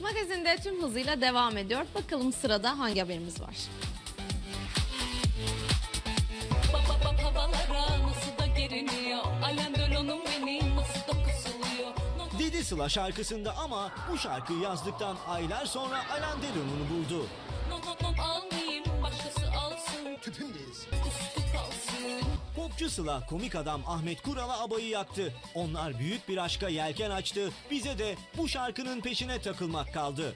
Magazinde tüm hızıyla devam ediyor. Bakalım sırada hangi haberimiz var? Dedi Sıla şarkısında ama bu şarkıyı yazdıktan aylar sonra Alain Delon'u buldu. Tüpüm değilsin. Popçu Sıla komik adam Ahmet Kural'a abayı yaktı. Onlar büyük bir aşka yelken açtı. Bize de bu şarkının peşine takılmak kaldı.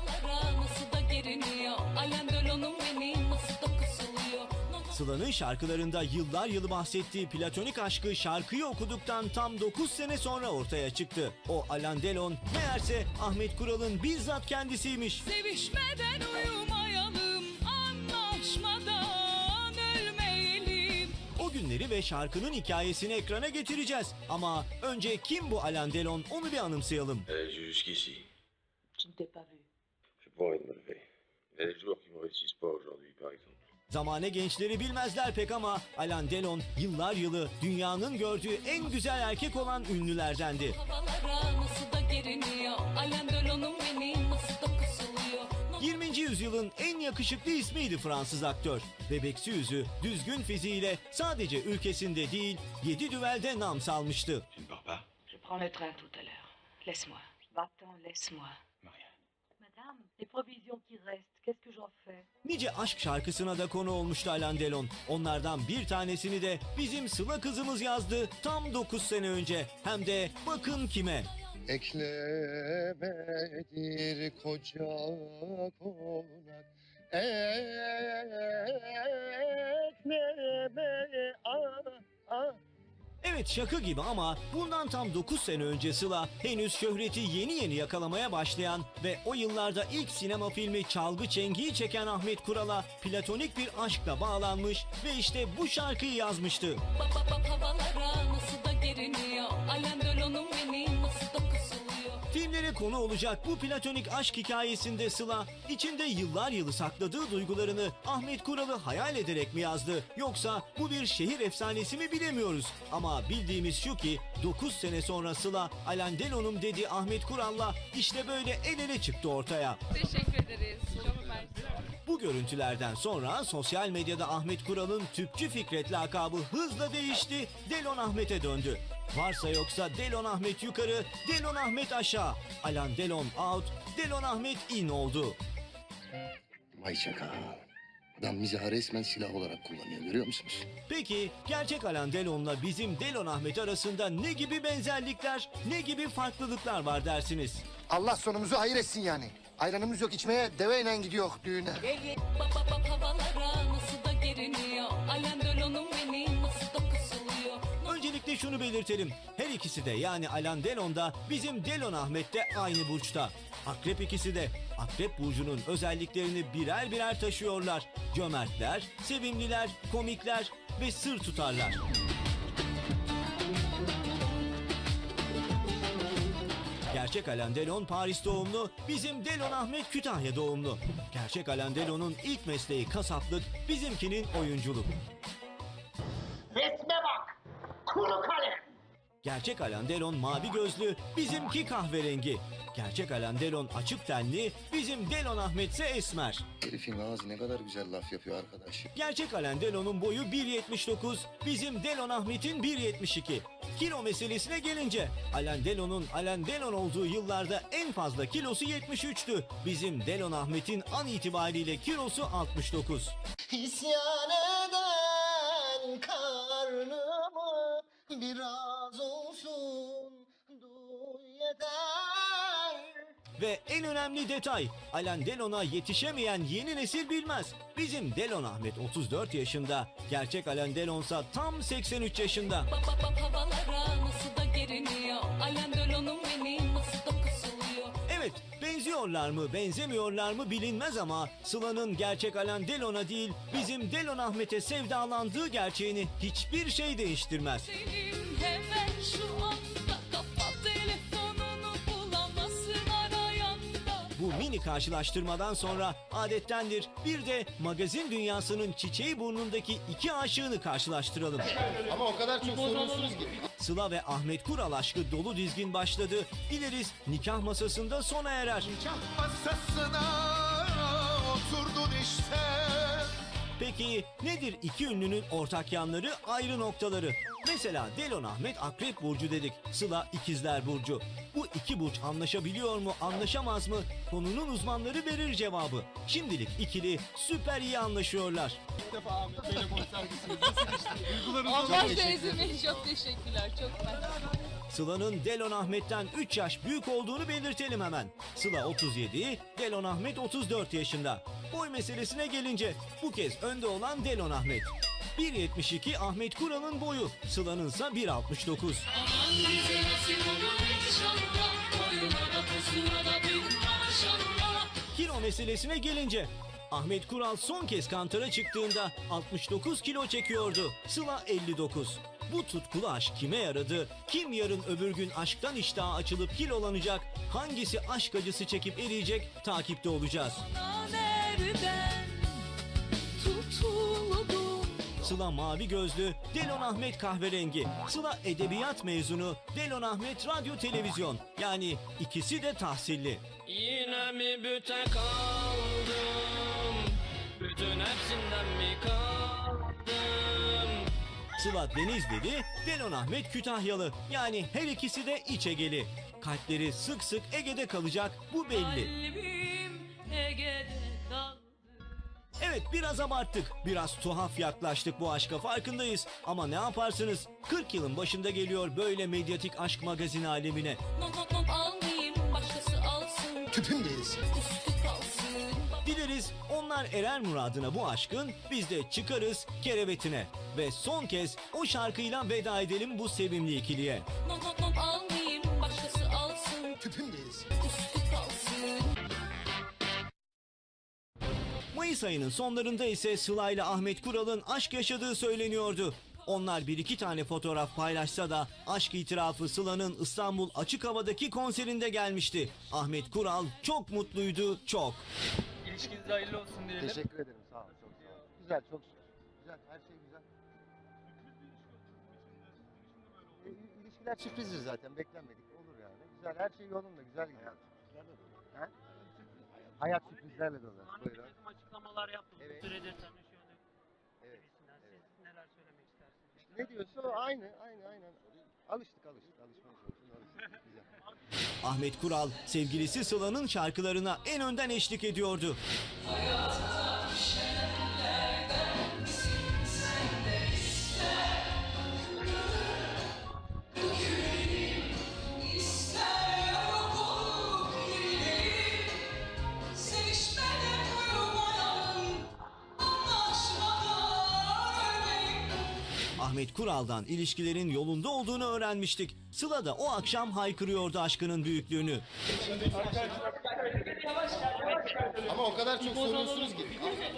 Sıla'nın şarkılarında yıllar yılı bahsettiği platonik aşkı şarkıyı okuduktan tam 9 sene sonra ortaya çıktı. O Alain Delon meğerse Ahmet Kural'ın bizzat kendisiymiş. Sevişmeden uyumayalım, anlaşmadan ölmeyelim. O günleri ve şarkının hikayesini ekrana getireceğiz. Ama önce kim bu Alain Delon onu bir anımsayalım. Jusqu'ici, Je ne t'ai pas vu. j'ai pas envie de me lever. Il y a des jours qui me réussissent pas aujourd'hui, par exemple. Zamane gençleri bilmezler pek ama Alain Delon yıllar yılı dünyanın gördüğü en güzel erkek olan ünlülerdendi. 20. yüzyılın en yakışıklı ismiydi Fransız aktör. Bebeksi yüzü, düzgün fiziğiyle sadece ülkesinde değil 7 düvelde nam salmıştı. Tu ne pars pas, Je prends le train tout à l'heure. Laisse-moi. Va-t'en, laisse-moi. Marianne? Madame, les provisions qui restent, qu'est-ce que j'en fais? Nice aşk şarkısına da konu olmuştu Alain Delon. Onlardan bir tanesini de bizim Sıla kızımız yazdı tam 9 sene önce. Hem de bakın kime. Eklemedir koca konak. Ekleme Evet şaka gibi ama bundan tam 9 sene önce Sıla henüz şöhreti yeni yeni yakalamaya başlayan ve o yıllarda ilk sinema filmi Çalgı Çengi'yi çeken Ahmet Kural'a platonik bir aşkla bağlanmış ve işte bu şarkıyı yazmıştı. Filmlere konu olacak bu platonik aşk hikayesinde Sıla içinde yıllar yılı sakladığı duygularını Ahmet Kural'ı hayal ederek mi yazdı yoksa bu bir şehir efsanesi mi bilemiyoruz. Ama bildiğimiz şu ki 9 sene sonra Sıla Alain Delon'um dedi Ahmet Kural'la işte böyle el ele çıktı ortaya. Teşekkür ederiz. Çok mersi. Bu görüntülerden sonra sosyal medyada Ahmet Kural'ın Tüpçü Fikret lakabı hızla değişti, Delon Ahmet'e döndü. Varsa yoksa Delon Ahmet yukarı, Delon Ahmet aşağı. Alain Delon out, Delon Ahmet in oldu. Vay çakal. Adam mizahı resmen silah olarak kullanıyor, görüyor musunuz? Peki gerçek Alain Delon'la bizim Delon Ahmet arasında ne gibi benzerlikler, ne gibi farklılıklar var dersiniz? Allah sonumuzu hayır etsin yani. Ayranımız yok içmeye, deveyle gidiyor düğüne. Öncelikle şunu belirtelim. Her ikisi de yani Alain Delon da bizim Delon Ahmet de aynı burçta. Akrep ikisi de. Akrep burcunun özelliklerini birer birer taşıyorlar. Cömertler, sevimliler, komikler ve sır tutarlar. Gerçek Alain Delon Paris doğumlu, bizim Delon Ahmet Kütahya doğumlu. Gerçek Alain Delon'un ilk mesleği kasaplık, bizimkinin oyunculuk. Resme bak! Kuru kalem! Gerçek Alain Delon mavi gözlü, bizimki kahverengi. Gerçek Alain Delon açık tenli, bizim Delon Ahmet ise esmer. Herifin ağzı ne kadar güzel laf yapıyor arkadaş. Gerçek Alain Delon'un boyu 1.79, bizim Delon Ahmet'in 1.72. Kilo meselesine gelince Alain Delon olduğu yıllarda en fazla kilosu 73'tü. Bizim Delon Ahmet'in an itibariyle kilosu 69. İsyan eden karnımı biraz olsun duy yeter. Ve en önemli detay, Alain Delon'a yetişemeyen yeni nesil bilmez. Bizim Delon Ahmet 34 yaşında, gerçek Alain Delon'sa tam 83 yaşında. Evet, benziyorlar mı, benzemiyorlar mı bilinmez ama Sıla'nın gerçek Alain Delon'a değil, bizim Delon Ahmet'e sevdalandığı gerçeğini hiçbir şey değiştirmez. Senin hemen şu anda kapat telefonunu, bulamazsın arayanda. Bu Aynı karşılaştırmadan sonra adettendir bir de magazin dünyasının çiçeği burnundaki iki aşığını karşılaştıralım. Ama o kadar çok soruyorsunuz ki. Sıla ve Ahmet Kural aşkı dolu dizgin başladı. Dileriz nikah masasında sona erer. Masasına oturdun işte. Peki nedir iki ünlünün ortak yanları, ayrı noktaları? Mesela Delon Ahmet Akrep Burcu dedik. Sıla İkizler Burcu. Bu iki burç anlaşabiliyor mu, anlaşamaz mı? Konunun uzmanları verir cevabı. Şimdilik ikili süper iyi anlaşıyorlar. Allah teyzemin çok teşekkürler. Çok mersi. Sıla'nın Delon Ahmet'ten 3 yaş büyük olduğunu belirtelim hemen. Sıla 37, Delon Ahmet 34 yaşında. Boy meselesine gelince bu kez önde olan Delon Ahmet. 1.72 Ahmet Kural'ın boyu, Sıla'nınsa 1.69. Kilo meselesine gelince Ahmet Kural son kez kantara çıktığında 69 kilo çekiyordu. Sıla 59. Bu tutkulu aşk kime yaradı? Kim yarın öbür gün aşktan iştahı açılıp kilolanacak? Hangisi aşk acısı çekip eriyecek? Takipte olacağız. Nereden tutuldum? Sıla mavi gözlü, Delon Ahmet kahverengi. Sıla edebiyat mezunu, Delon Ahmet radyo televizyon. Yani ikisi de tahsilli. Yine mi büte kaldım? Bütün hepsinden mi kaldım? Sıla Denizlili, Delon Ahmet Kütahyalı. Yani her ikisi de İç Egeli. Kalpleri sık sık Ege'de kalacak, bu belli. Kalbim Ege'de kaldı. Evet, biraz abarttık, biraz tuhaf yaklaştık bu aşka, farkındayız. Ama ne yaparsınız? 40 yılın başında geliyor böyle medyatik aşk magazini alemine. Not almayayım, başkası alsın. Tüpüm değilsin. Üstü kalsın. Dileriz onlar erer muradına bu aşkın, biz de çıkarız kerevetine. Ve son kez o şarkıyla veda edelim bu sevimli ikiliye. Not almayayım, başkası alsın. Tüpüm değilsin. Üstü kalsın. Mayıs ayının sonlarında ise Sıla ile Ahmet Kural'ın aşk yaşadığı söyleniyordu. Onlar bir iki tane fotoğraf paylaşsa da aşk itirafı Sıla'nın İstanbul Açık Hava'daki konserinde gelmişti. Ahmet Kural çok mutluydu, çok. İlişkiniz hayırlı olsun diyelim. Teşekkür ederim. Sağ olun. Çok sağ olun. Güzel, çok şükür. Güzel, her şey güzel. İlişkiler sürprizdir zaten. Beklenmedik. Olur yani. Güzel, her şey yolunda. Güzel gidiyor. Ha? Hayat sürprizlerle dolu. Buyurun. Açıklamalar yaptım. Evet. Bu süredir tanışıyorduk. Evet. Siz neler söylemek istersiniz? Ne diyorsa o aynı. Alıştık. Alışmaya çalıştık. Güzel. Ahmet Kural sevgilisi Sıla'nın şarkılarına en önden eşlik ediyordu. Ahmet Kural'dan ilişkilerin yolunda olduğunu öğrenmiştik. Sıla da o akşam haykırıyordu aşkının büyüklüğünü. Ama o kadar çok soruyorsunuz ki.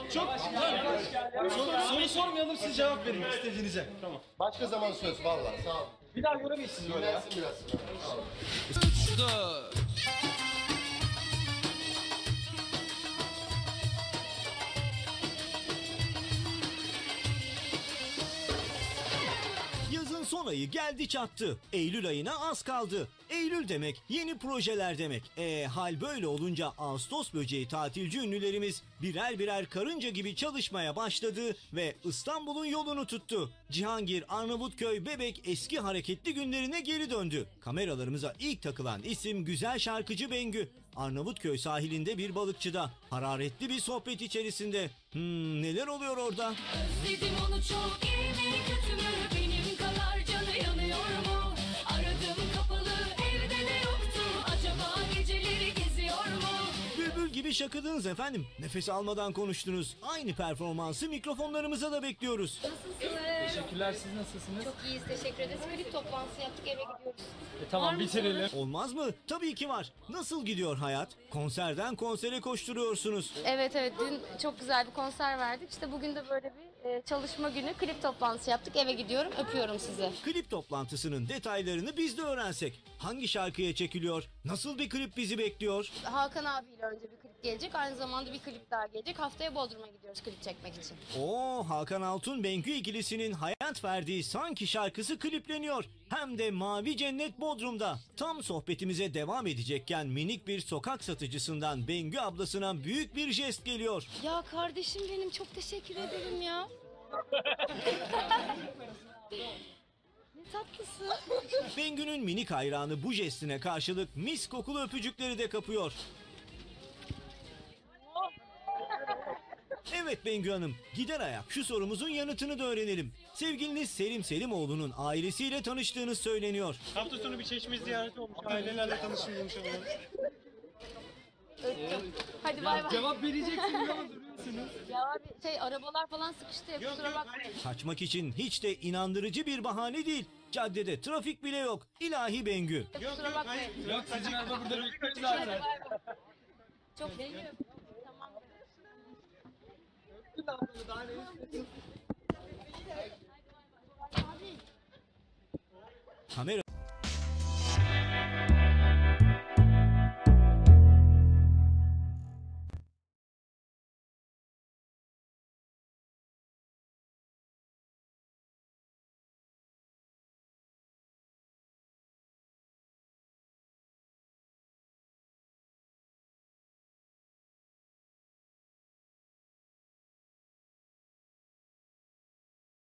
Soru sormayalım, siz cevap verin istediğinize. Tamam. Başka zaman söz vallahi. Sağ olun. Bir daha göremeyiz sizi böyle ya. Dinlensin biraz. Yazın son ayı geldi çattı. Eylül ayına az kaldı. Eylül demek yeni projeler demek. Hal böyle olunca Ağustos böceği tatilci ünlülerimiz birer birer karınca gibi çalışmaya başladı ve İstanbul'un yolunu tuttu. Cihangir, Arnavutköy, Bebek eski hareketli günlerine geri döndü. Kameralarımıza ilk takılan isim güzel şarkıcı Bengü. Arnavutköy sahilinde bir balıkçıda hararetli bir sohbet içerisinde. Neler oluyor orada? Özledim onu çok, iyi mi kötü mü? Benim kadar canı yanıyor mu? Aradım kapalı, evde de yoktu. Acaba geceleri geziyor mu? Bülbül gibi şakıdınız efendim. Nefes almadan konuştunuz. Aynı performansı mikrofonlarımıza da bekliyoruz. Nasılsınız? Teşekkürler, siz nasılsınız? Çok iyiyiz, teşekkür ederiz. Klip toplantısı yaptık, eve gidiyoruz. Tamam, bitirelim. Olmaz mı? Tabii ki var. Nasıl gidiyor hayat? Konserden konsere koşturuyorsunuz. Evet, dün çok güzel bir konser verdik. İşte bugün de böyle bir çalışma günü, klip toplantısı yaptık, eve gidiyorum. Öpüyorum sizi. Klip toplantısının detaylarını biz de öğrensek. Hangi şarkıya çekiliyor? Nasıl bir klip bizi bekliyor? Hakan abiyle önce bir klip gelecek. Aynı zamanda bir klip daha gelecek. Haftaya Bodrum'a gidiyoruz klip çekmek için. Oo, Hakan Altun Bengü ikilisinin hayat verdiği Sanki şarkısı klipleniyor. Hem de Mavi Cennet Bodrum'da. Tam sohbetimize devam edecekken minik bir sokak satıcısından Bengü ablasına büyük bir jest geliyor. Ya kardeşim benim, çok teşekkür ederim ya. Ne tatlısın. Bengü'nün minik hayranı bu jestine karşılık mis kokulu öpücükleri de kapıyor. Evet Bengü Hanım, gider ayak şu sorumuzun yanıtını da öğrenelim. Sevgiliniz Selim Selimoğlu'nun ailesiyle tanıştığınız söyleniyor. Hafta sonu bir Çeşme ziyareti olmuş. Ailelerle tanışın demişler. Öptüm. Hadi bay bay. Cevap vereceksiniz ama duruyorsunuz. Ya abi arabalar falan sıkıştı ya, kusura bakmayın. Kaçmak için hiç de inandırıcı bir bahane değil. Caddede trafik bile yok. İlahi Bengü. Kusura bakmayın. Yok sizin araba burada bekliyor Hadi zaten. bay bay. Çok beğeniyorum. Tamam. Kamera